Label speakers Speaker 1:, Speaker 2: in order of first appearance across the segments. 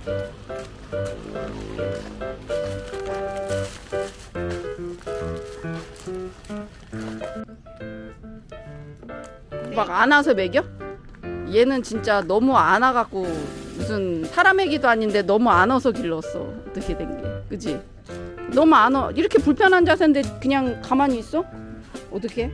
Speaker 1: 막 안아서 먹여? 얘는 진짜 너무 안아갖고 무슨 사람 애기도 아닌데 너무 안아서 길렀어. 어떻게 된 게, 그지? 너무 안아. 이렇게 불편한 자세인데 그냥 가만히 있어? 어떻게?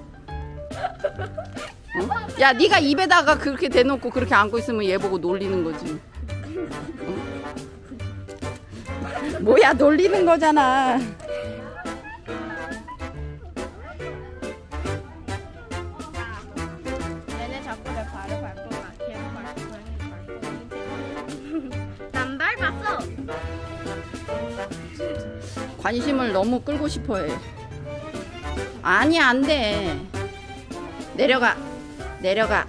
Speaker 1: 어? 야, 네가 입에다가 그렇게 대놓고 그렇게 안고 있으면 얘 보고 놀리는 거지. 어? 뭐야, 놀리는 거잖아.
Speaker 2: 얘네 자꾸 내 발을 밟고 막 걔는 밟고 고양이는 밟고 난 밟았어.
Speaker 1: 관심을 너무 끌고 싶어해. 아니, 안 돼. 내려가. 내려가.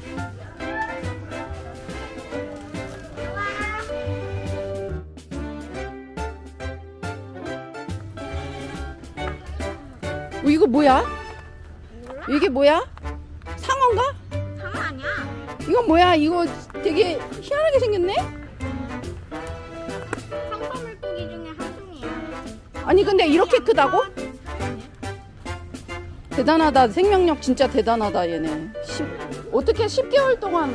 Speaker 1: 이거 뭐야?
Speaker 2: 몰라?
Speaker 1: 이게 뭐야? 상어인가?
Speaker 2: 상어 아니야.
Speaker 1: 이건 뭐야? 이거 되게 희한하게 생겼네?
Speaker 2: 상어 물고기 중에 한 종이야.
Speaker 1: 아니, 근데 이렇게 크다고? 대단하다. 생명력 진짜 대단하다, 얘네. 어떻게 10개월 동안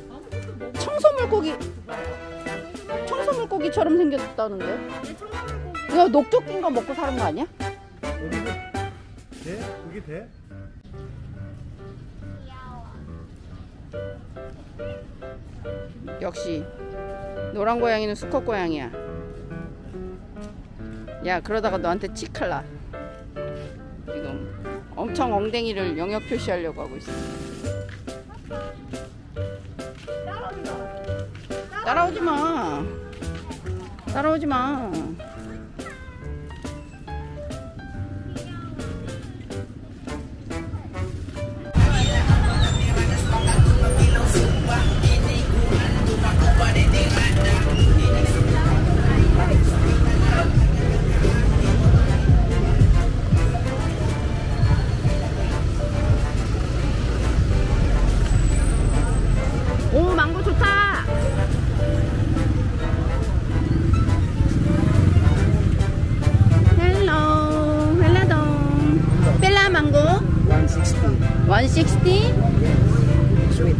Speaker 1: 청소물고기처럼 생겼다는데?
Speaker 2: 얘 청어 물고기.
Speaker 1: 이거 녹조낀 거 먹고 사는 거 아니야?
Speaker 3: 돼? 그게 돼?
Speaker 2: 귀여워.
Speaker 1: 역시 노란 고양이는 수컷 고양이야. 야, 그러다가 너한테 칙할라. 지금 엄청 엉덩이를 영역 표시하려고 하고 있어. 따라오지 마. 따라오지 마. 오, 망고 좋다. 헬로, 헬라동. 벨라 망고
Speaker 3: 160.
Speaker 1: 160.
Speaker 3: Sweet.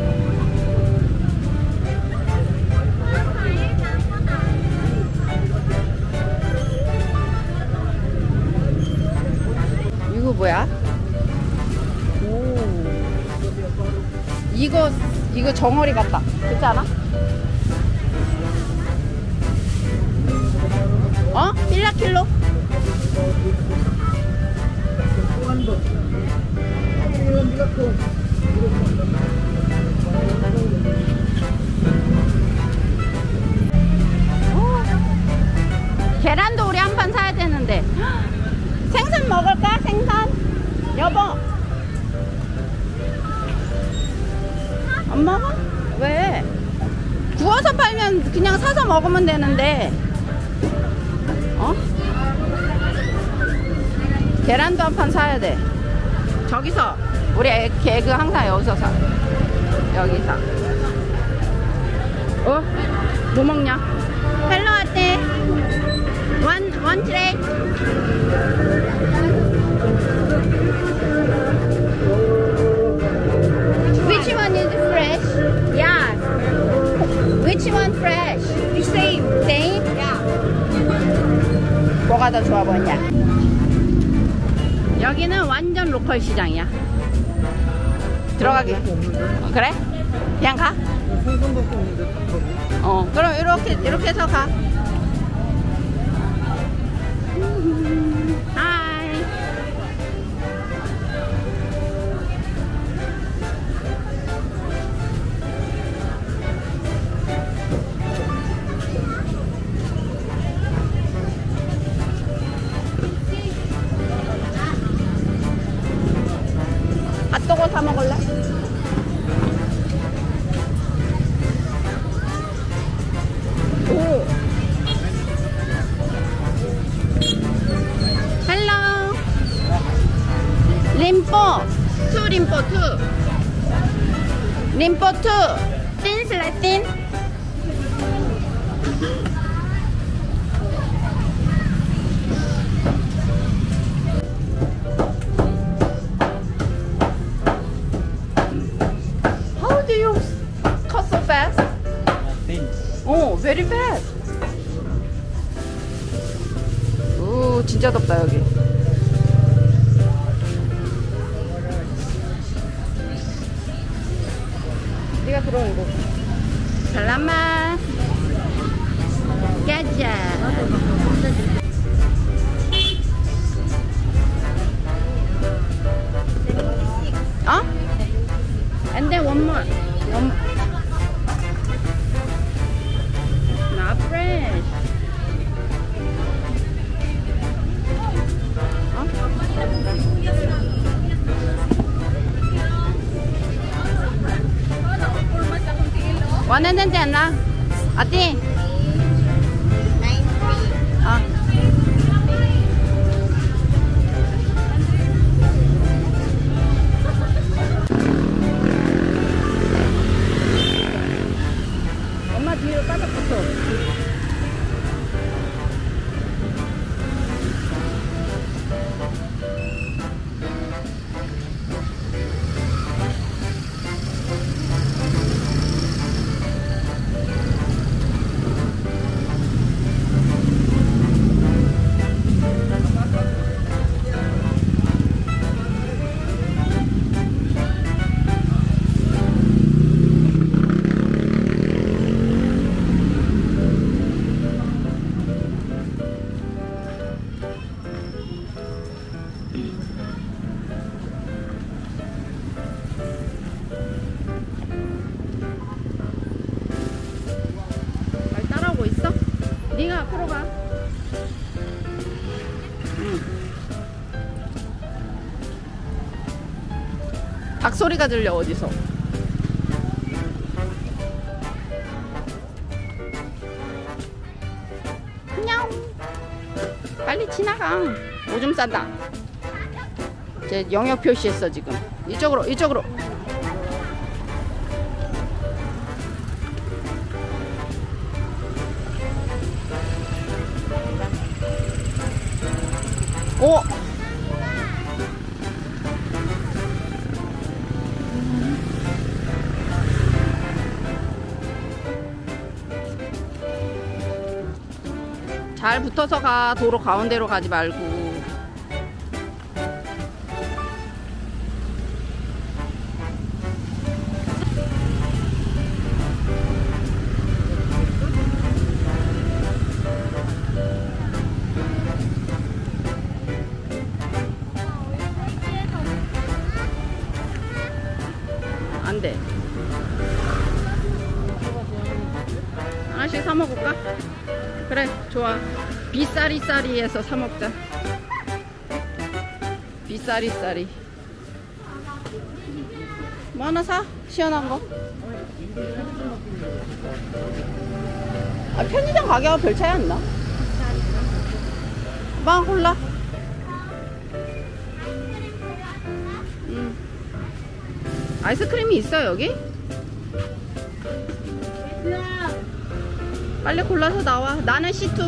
Speaker 1: 이거 뭐야? 오, 이거 정어리 같다. 그렇지 않아? 어? 필라킬로? 계란도 우리 한 판 사야 되는데. 생선 먹을까? 생선? 여보, 안 먹어? 왜? 구워서 팔면 그냥 사서 먹으면 되는데. 어? 계란도 한 판 사야 돼. 저기서 우리 개그 항상 여기서 사. 여기서. 어? 뭐 먹냐? 헬로 할때 원 트레이. Which one is fresh? Yeah. Which one fresh? The same. Same? Yeah. 뭐가 더 좋아 보이냐? 여기는 완전 로컬 시장이야. 들어가게. 그래? 그냥 가?
Speaker 3: 생선밖에 없는데 다
Speaker 1: 그럼 이렇게 해서 가. 하이. 핫도그 사 먹을래? 오. 헬로. 림포. 투 림포 투. 림포 투. 틴 슬라틴. 오, very bad. 오, 진짜 덥다 여기. 네가 들어온 거. 살라마. 가자. 어? And then one more. Not fresh. 원하는 데 나. 어디? 엄마 뒤로 빠졌어. 네가 앞으로 가. 닭 소리가 들려 어디서. 안녕. 빨리 지나가. 오줌 싼다. 제 영역 표시했어 지금. 이쪽으로 이쪽으로. 오! 잘 붙어서 가. 도로 가운데로 가지 말고. 안 돼. 하나씩 사 먹을까? 그래, 좋아. 비싸리싸리에서 사 먹자. 비싸리싸리. 뭐 하나 사? 시원한 거. 아, 편의점 가격은 별 차이 안 나. 빵 콜라. 아이스크림이 있어 여기? 빨리 골라서 나와. 나는 C2.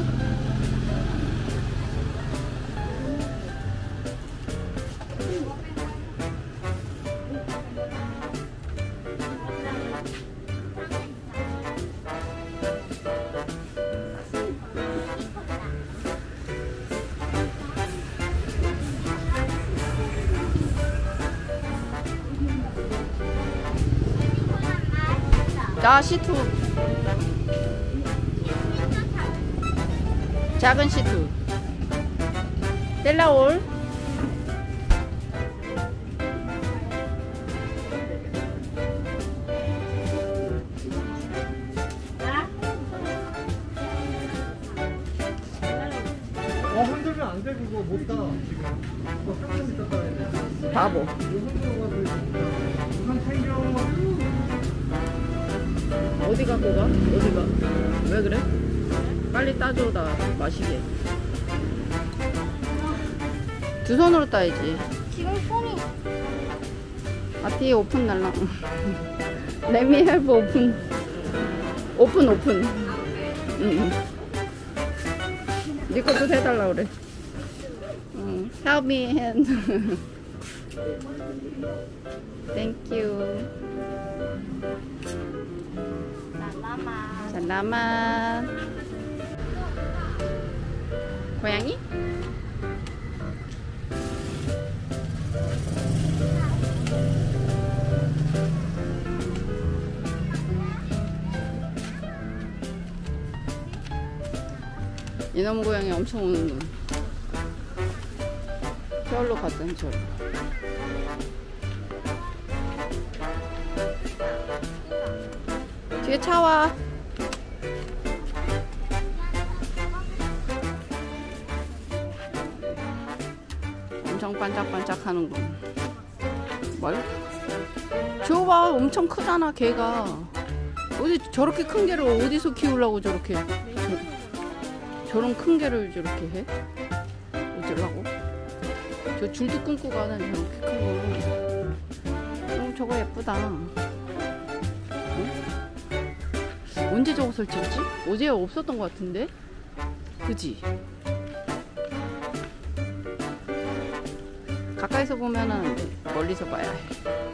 Speaker 1: 자, C2. 작은 C2. 델라올.
Speaker 3: 흔들면 안 돼. 그거 못 가. 지금 그거 상점 있었다 했는데.
Speaker 1: 바보.
Speaker 3: 우선 챙겨.
Speaker 1: 어디 갖고 가? 어디 가? 왜 그래? 빨리 따줘. 다 마시게. 두 손으로 따야지.
Speaker 2: 지금 손이
Speaker 1: 아티 오픈 날라. Let me have open. 오픈. 응. 네 것도 해달라 그래. 응. Help me hand. Thank you.
Speaker 2: 살라마.
Speaker 1: 살라만. 고양이? 이놈 고양이 엄청 오는 놈. 저울로 갔더니 저울로. 뒤에 차 와. 엄청 반짝반짝 하는군. 뭘? 저거 봐, 엄청 크잖아 걔가. 어디 저렇게 큰 개를 어디서 키우려고 저렇게 저런 큰 개를 저렇게 해? 어쩌려고? 저 줄도 끊고 가다니 저렇게 큰 거. 저거 예쁘다. 응? 언제 저거 설치했지? 어제 없었던 것 같은데? 그지? 가까이서 보면은 안 돼. 멀리서 봐야 해.